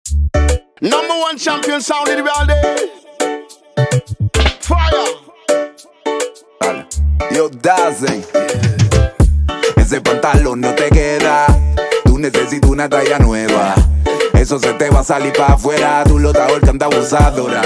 Number one champion sound in the all day. Fire. Dale. Yo, Dazen. Ese pantalón no te queda. Tú necesitas una talla nueva. Eso se te va a salir para afuera. Tú lo estás ahorcando abusadora.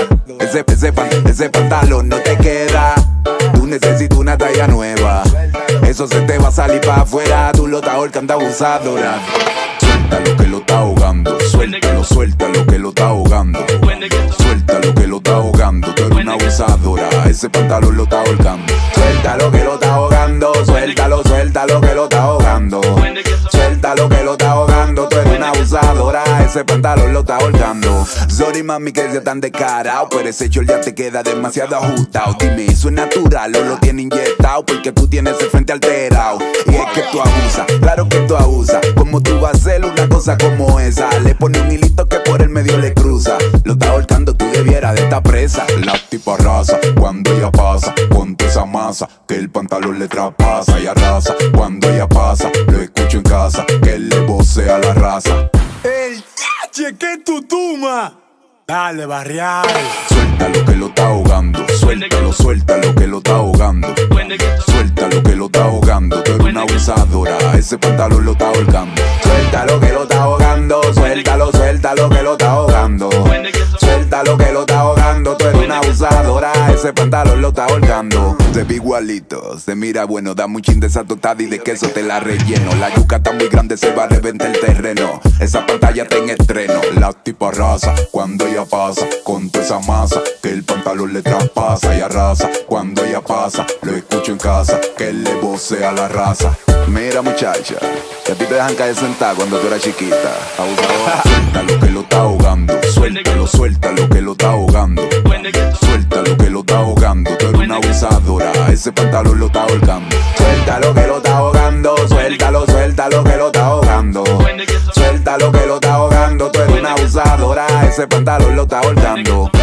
Ese pantalón no te queda. Tú necesitas una talla nueva. Eso se te va a salir para afuera. Tú lo estás ahorcando abusadora. Suéltalo que lo está ahogando. Suéltalo que lo está ahogando. Suéltalo que lo está ahogando. Tú eres una abusadora. Ese pantalón lo está ahorcando. Suéltalo que lo está ahogando. Suéltalo que lo está ahogando. Suéltalo que lo está ahogando. Tú eres una abusadora. Ese pantalón lo está ahorcando. Sorry mami que sea tan descarado, pero ese short ya te queda demasiado ajustado. Dime, ¿eso es natural o lo tiene inyectado? Porque tú tienes el frente alterado. Y es que tú abusas, claro que tú abusas. ¿Cómo tú vas a hacer una cosa como esa? Le pone un hilito que por el medio le cruza. Lo está ahorcando, tú debieras de esta presa. La tipa raza, cuando ella pasa, ponte esa masa, que el pantalón le traspasa y arrasa. Cuando ella pasa, lo escucho en casa, que le vocea la raza. ¡Ey, yache, qué tutuma! Dale, barrial. Suéltalo que lo está ahogando. Suéltalo que lo está ahogando. Suéltalo que lo está ahogando. Tú eres una abusadora. Ese pantalón lo está ahorcando. Suéltalo que lo está ahogando. Suéltalo que lo está ahogando. Suéltalo que lo está ahogando. Tú eres una abusadora. Ese pantalón lo está ahorcando. Se ve igualito, se mira bueno. Dame un chin de esa tostada y de queso te la relleno. La yuca está muy grande, se va a reventar el terreno. Esa pantalla está en estreno. La tipa raza, cuando ella pasa, con toda esa masa, que el pantalón le traspasa y arrasa. Cuando ella pasa, lo escucho en casa, que le vocea la raza. Mira muchacha, que a ti te dejan caer sentada cuando tú eras chiquita. Abusadora. Suéltalo que lo está ahogando. Suéltalo que lo está ahogando. Suéltalo que lo está ahogando. Tú eres una abusadora. Ese pantalón lo está ahorcando. Suéltalo que lo está ahogando. Suéltalo que lo está ahogando. Suéltalo que lo está ahogando. Tú eres una abusadora. Ese pantalón lo está ahorcando.